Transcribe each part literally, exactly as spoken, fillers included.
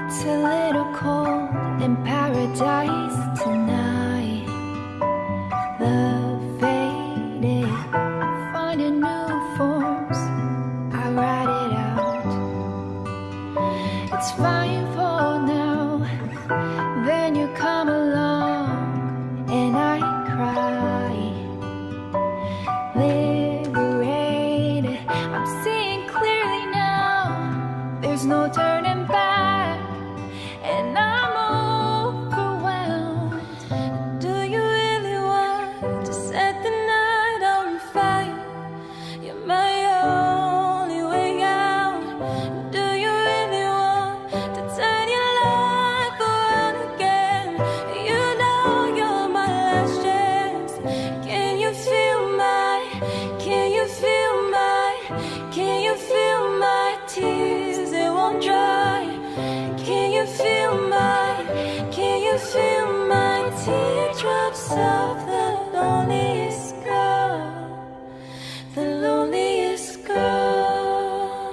It's a little cold in paradise tonight. Love faded, finding new forms. I ride it out. It's fine for now. Then you come along and I cry. Liberated, I'm seeing clearly now. There's no turning back, and I'm overwhelmed. Do you really want to set the night on fire? You're my only way out. Do you really want to turn your life around again? You know you're my last chance. Can you feel my, can you feel my, can you feel my tears? They won't dry. Can you feel my, can you feel my teardrops of the loneliest girl, the loneliest girl?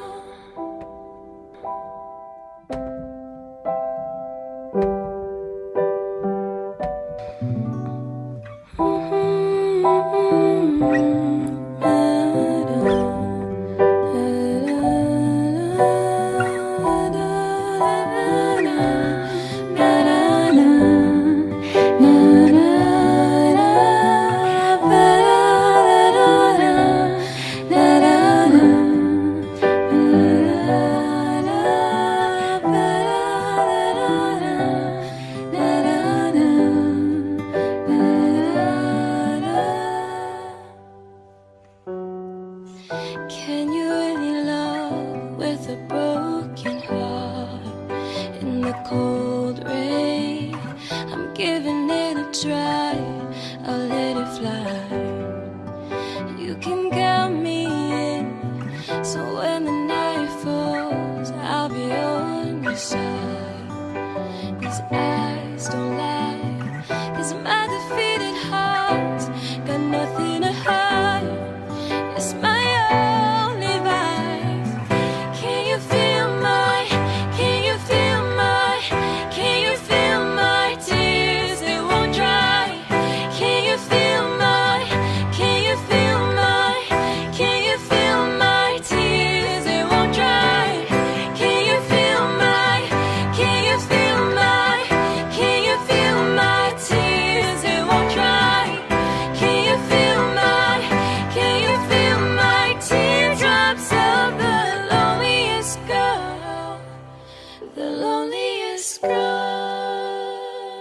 Can you really love with a broken heart? In the cold rain, I'm giving it a try. I'll let it fly. You can count me in, so when the night falls, I'll be on your side. These eyes don't lie, 'cause my defeated heart got nothing to hide. It's my only vibe. Can you feel my, can you feel my, can you feel my tears? They won't dry. Can you feel my, can you feel my, can you feel my tears? They won't dry. Can you feel my, can you feel my, can you feel my tears? They won't dry. Can you feel my, can you feel my teardrops of the loneliest girl, the loneliest girl?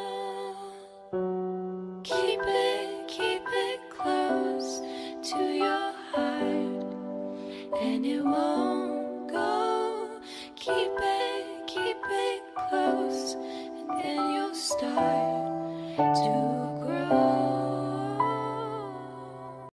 Keep it, keep it close to your heart, and it won't go. Keep it, keep it close, and then you'll start